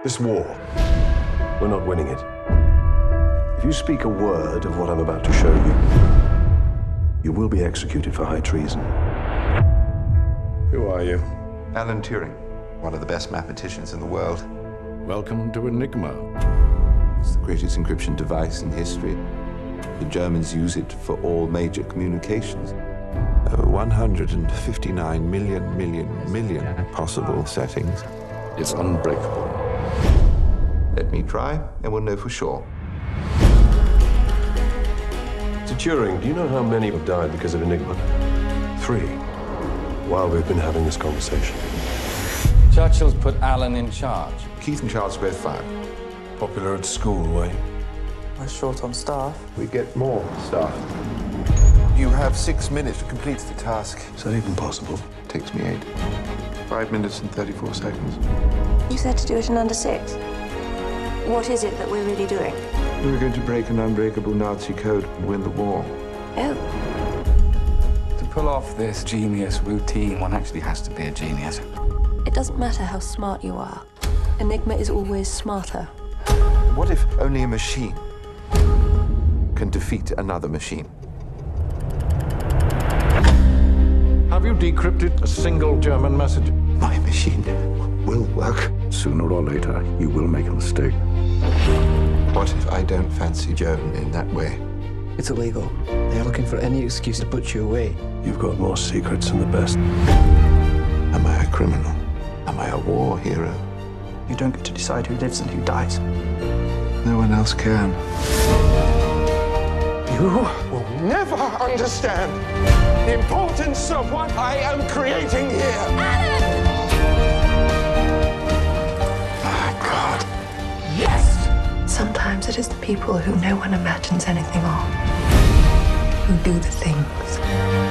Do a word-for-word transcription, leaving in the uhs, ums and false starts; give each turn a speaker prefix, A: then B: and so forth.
A: This war, we're not winning it. If you speak a word of what I'm about to show you, you will be executed for high treason. Who are you?
B: Alan Turing, one of the best mathematicians in the world.
C: Welcome to Enigma.
B: It's the greatest encryption device in history. The Germans use it for all major communications. Over one hundred fifty-nine million, million, million possible settings.
C: It's unbreakable.
B: Let me try, and we'll know for sure.
A: To Turing, do you know how many have died because of Enigma? Three. While we've been having this conversation.
D: Churchill's put Alan in charge.
B: Keith and Charles are both fired.
A: Popular at school, were you?
E: We're short on staff.
B: We get more staff. You have six minutes to complete the task.
A: Is that even possible?
B: Takes me eight. Five minutes and thirty-four seconds.
F: You said to do it in under six. What is it that we're really doing?
B: We were going to break an unbreakable Nazi code and win the war.
F: Oh.
D: To pull off this genius routine, one actually has to be a genius.
F: It doesn't matter how smart you are. Enigma is always smarter.
B: What if only a machine can defeat another machine?
C: Have you decrypted a single German message?
B: My machine will work.
C: Sooner or later, you will make a mistake.
B: What if I don't fancy Joan in that way?
E: It's illegal. They're looking for any excuse to put you away.
A: You've got more secrets than the best.
B: Am I a criminal? Am I a war hero?
E: You don't get to decide who lives and who dies.
B: No one else can.
G: You will never understand the importance of what I am creating here.
F: Alan!
B: My God.
G: Yes!
H: Sometimes it is the people who no one imagines anything of who do the things.